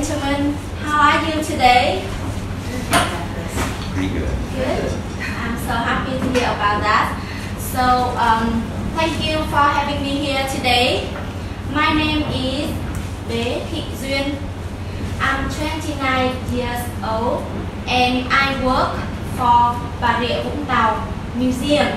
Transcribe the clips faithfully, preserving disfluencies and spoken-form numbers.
gentlemen, how are you today? Pretty good. Good. I'm so happy to hear about that. So, um, thank you for having me here today. My name is Thi Duyen. I'm twenty-nine years old and I work for Bà Rịa Vũng Tàu Museum.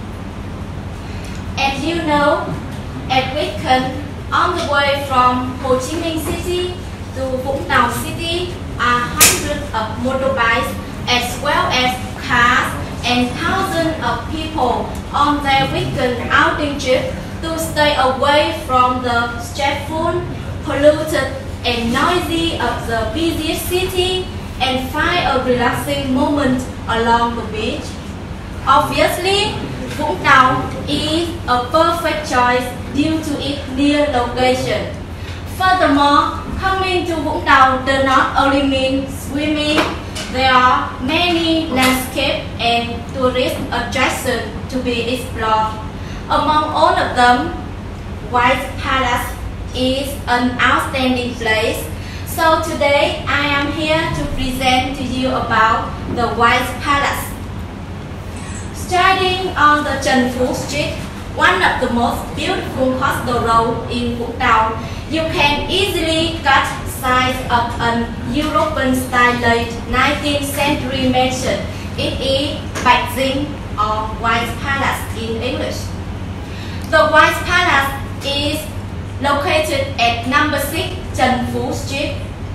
As you know, at weekend, on the way from Ho Chi Minh City to Vũng Tàu City are hundreds of motorbikes as well as cars and thousands of people on their weekend outing trip to stay away from the stressful, polluted and noisy of the busiest city and find a relaxing moment along the beach. Obviously, Vũng Tàu is a perfect choice due to its near location. Furthermore, coming to Vũng Tàu does not only mean swimming. There are many landscape and tourist attractions to be explored. Among all of them, White Palace is an outstanding place. So today I am here to present to you about the White Palace. Starting on the Trần Phú Street, one of the most beautiful coastal roads in Vũng Tàu, you can easily catch sight of an European-style late nineteenth century mansion. It is Bach Dinh or White Palace in English. The White Palace is located at number six Trần Phú Street,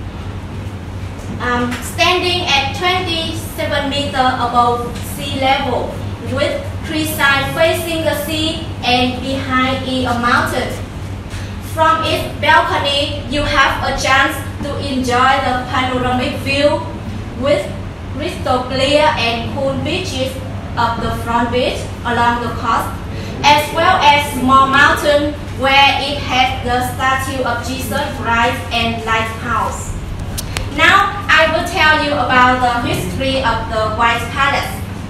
um, standing at twenty-seven meters above sea level, with three sides facing the sea and behind it a mountain. From its balcony, you have a chance to enjoy the panoramic view with crystal clear and cool beaches of the front beach along the coast, as well as small mountain where it has the statue of Jesus Christ and lighthouse. Now, I will tell you about the history of the White Palace.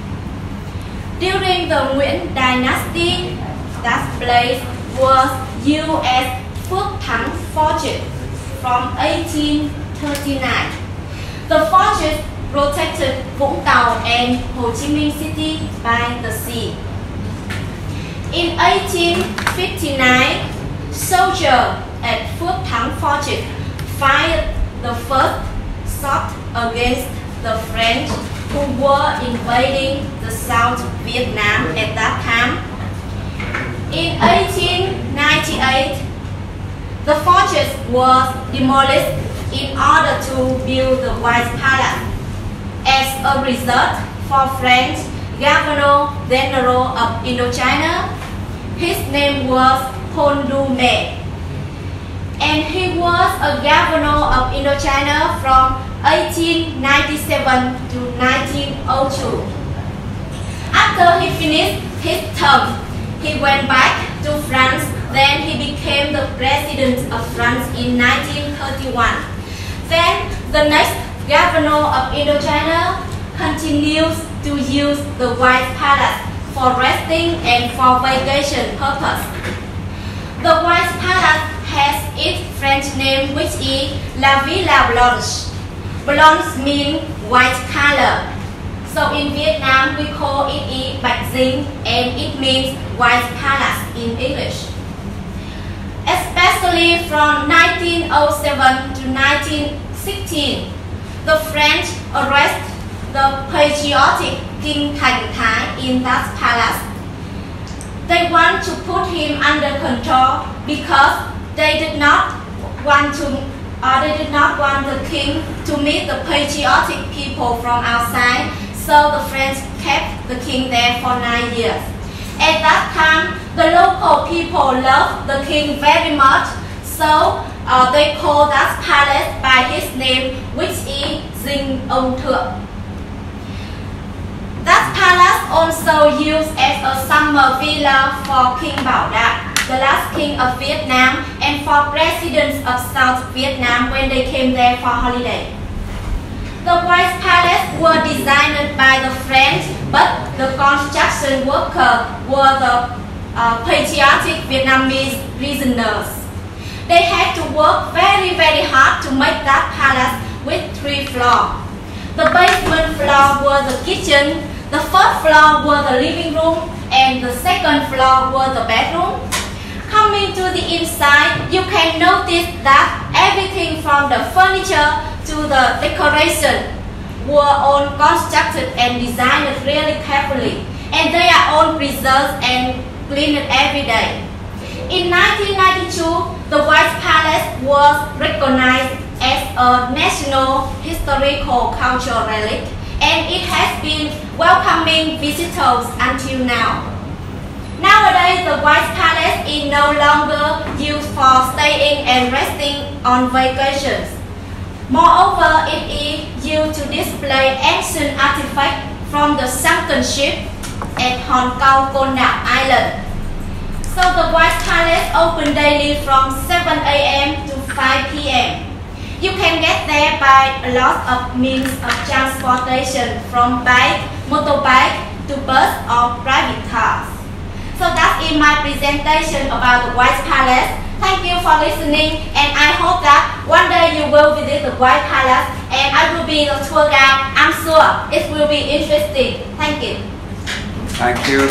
During the Nguyễn Dynasty, that place was used as Phước Thắng Fortress from eighteen thirty-nine. The fortress protected Vũng Tàu and Ho Chi Minh City by the sea. In eighteen fifty-nine, soldiers at Phước Thắng Fortress fired the first shot against the French who were invading the South Vietnam at that time. In eighteen ninety-eight, the fortress was demolished in order to build the White Palace. As a result, for French Governor General of Indochina, his name was Hon Du Me, and he was a governor of Indochina from eighteen ninety-seven to nineteen oh two. After he finished his term, he went back to France. Then he became the president of France in nineteen thirty-one. Then the next governor of Indochina continues to use the White Palace for resting and for vacation purpose. The White Palace has its French name, which is La Villa Blanche. Blanche means white color. So in Vietnam we call it Bach Dinh, and it means White Palace in English. Especially from nineteen oh seven to nineteen sixteen, the French arrested the patriotic King Thành Thái in that palace. They want to put him under control because they did not want to, or they did not want the king to meet the patriotic people from outside. So the French kept the king there for nine years. At that time, the local people loved the king very much, so uh, they called that palace by his name, which is Dinh Ông Thượng. That palace also used as a summer villa for King Bảo Đại, the last king of Vietnam, and for presidents of South Vietnam when they came there for holiday. The White Palace were designed by the French, but the construction workers were the uh, patriotic Vietnamese prisoners. They had to work very very hard to make that palace with three floors. The basement floor was the kitchen, the first floor was the living room, and the second floor was the bedroom. Coming to the inside, you can notice that everything from the furniture to the decoration were all constructed and designed really carefully, and they are all preserved and cleaned every day. In nineteen ninety-two, the White Palace was recognized as a national historical cultural relic, and it has been welcoming visitors until now. Nowadays, the White Palace is no longer used for staying and resting on vacations. Moreover, it is used to display ancient artifacts from the sunken ship at Hòn Câu Condal Island. So the White Palace open daily from seven A M to five P M You can get there by a lot of means of transportation, from bike, motorbike to bus or private cars. So that's in my presentation about the White Palace. Thank you for listening, and I hope that one day you will visit the White Palace and I will be the tour guide. I'm sure it will be interesting. Thank you. Thank you.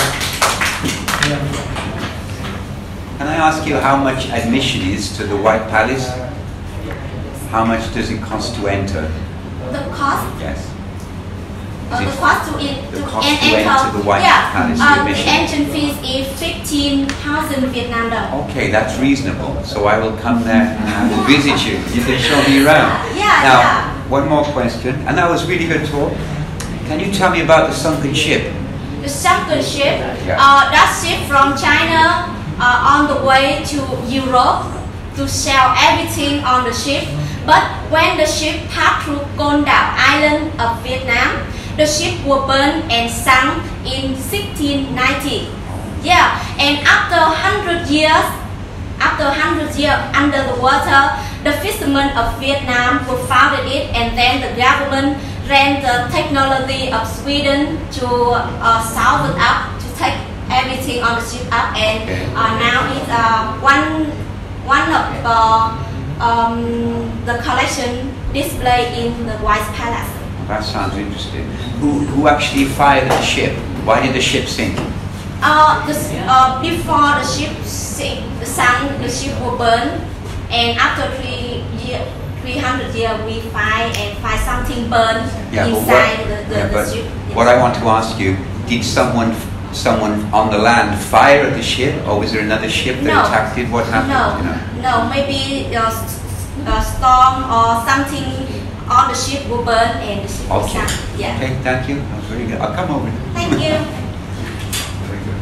Can I ask you how much admission is to the White Palace? How much does it cost to enter? The cost? Yes. Uh, the cost to, in, the to, cost en to enter enter the White yeah, Palace, uh, the the admission? entrance fees is fifteen thousand Vietnam dollars. Okay, that's reasonable. So I will come there and I will visit you. You can show me around. Yeah, now, yeah. one more question, and that was really good talk. Can you tell me about the sunken ship? The sunken ship, Yeah. uh, that ship from China uh, on the way to Europe to sell everything on the ship. But when the ship passed through Condal Island of Vietnam, the ship was burned and sunk in sixteen ninety. Yeah, and after one hundred years, after one hundred years under the water, the fishermen of Vietnam who founded it, and then the government ran the technology of Sweden to uh, solve it up, to take everything on the ship up, and uh, now it's uh, one one of uh, um, the collection displayed in the White Palace. That sounds interesting. Who, who actually fired the ship? Why did the ship sink? Uh, the, uh, before the ship sink, the sun, the ship was burned, and after three year, three hundred years, we find and find something burned Yeah, inside what, the, the, yeah, the but ship. Yes. What I want to ask you, did someone someone on the land fire at the ship, or was there another ship that No. attacked it? What happened? No, You know? no, maybe a uh, storm or something on the ship will burn and the ship will Okay. sink. Yeah. Okay, thank you. That was very good. I'll come over. Thank you. Very good.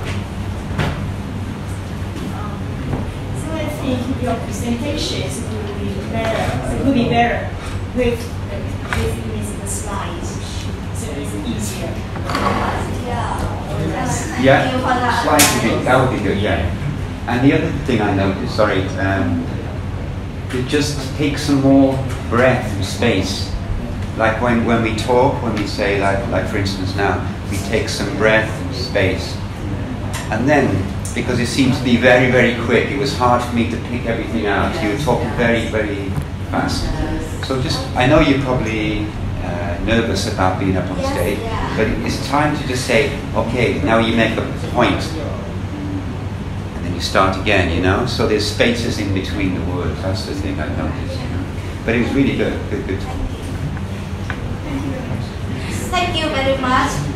So I think your presentations will be better. It will be better with with, with the slides, so it's easier. Yeah. Thank Yeah, you for that. slides would be, that would be good, yeah. And the other thing I noticed, sorry, um, it just takes some more breath and space. Like when, when we talk, when we say, like, like for instance now, we take some breath and space. And then, because it seemed to be very, very quick, it was hard for me to pick everything out. You were talking very, very fast. So just, I know you're probably uh, nervous about being up on Yes, stage, yeah. but it's time to just say, okay, now you make a point. And then you start again, you know? So there's spaces in between the words. That's the thing I noticed, you know? But it was really good, good, good. Thank you very much.